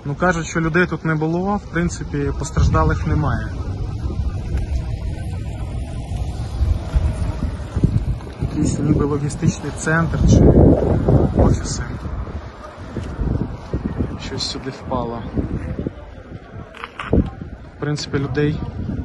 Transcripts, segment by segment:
Ну, кажуть, що людей тут не було, в принципі, постраждалих немає. Якийсь ніби логістичний центр чи офіси. Щось сюди впало. В принципі, людей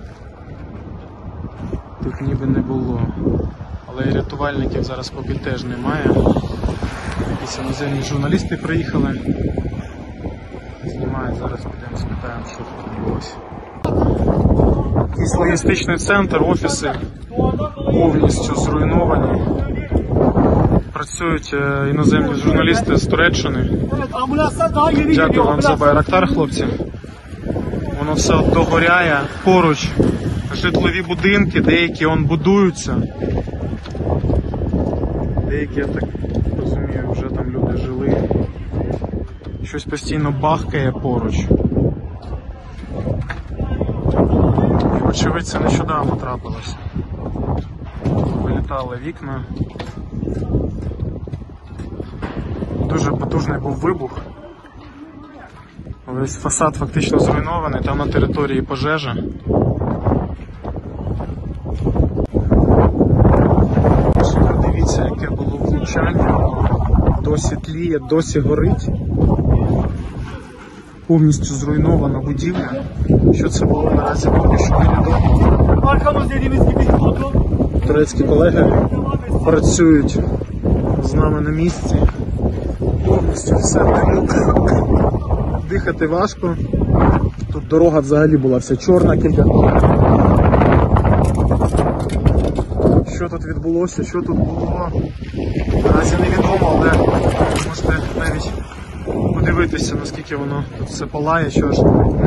тут ніби не було. Але і рятувальників зараз поки теж немає. Якісь іноземні журналісти приїхали. Знімають, зараз підемо спитаємо, що тут відбулося. Якийсь логістичний центр, офіси повністю зруйновані. Працюють іноземні журналісти з Туреччини. Дякую вам за Байрактар, хлопці. Воно все от догоряє. Поруч житлові будинки, деякі будуються. Деякі, я так розумію, вже там люди жили. Щось постійно бахкає поруч. І, вочевидь, це нещодавно трапилося. Вилітали вікна. Дуже потужний був вибух. Весь фасад фактично зруйнований, там на території пожежа. Дивіться, яке було влучання. Досі тліє, досі горить. Повністю зруйнована будівля. Що це було, наразі поки що невідомо. Турецькі колеги працюють з нами на місці. Повністю все димить. Дихати важко. Тут дорога взагалі була вся чорна кілька. Що тут відбулося, що тут було, наразі невідомо, але можете навіть подивитися, наскільки воно тут все палає, що ж